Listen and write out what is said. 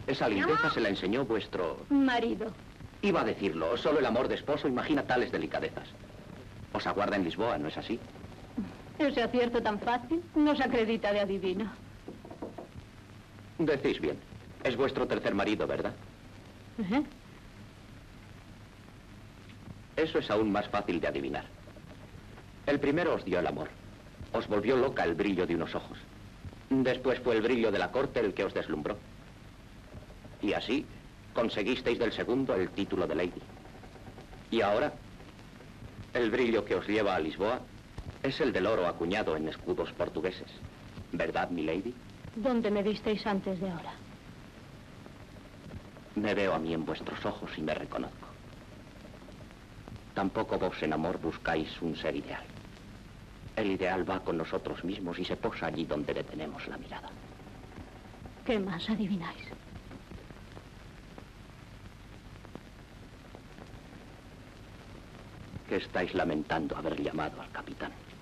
Esa lindeza se la enseñó vuestro... marido. Iba a decirlo, solo el amor de esposo imagina tales delicadezas. Os aguarda en Lisboa, ¿no es así? Ese acierto tan fácil nos acredita de adivino. Decís bien. Es vuestro tercer marido, ¿verdad? Eso es aún más fácil de adivinar. El primero os dio el amor. Os volvió loca el brillo de unos ojos. Después fue el brillo de la corte el que os deslumbró. Y así conseguisteis del segundo el título de lady. Y ahora, el brillo que os lleva a Lisboa es el del oro acuñado en escudos portugueses. ¿Verdad, mi lady? ¿Dónde me visteis antes de ahora? Me veo a mí en vuestros ojos y me reconozco. Tampoco vos en amor buscáis un ser ideal. El ideal va con nosotros mismos y se posa allí donde detenemos la mirada. ¿Qué más adivináis? Que estáis lamentando haber llamado al capitán.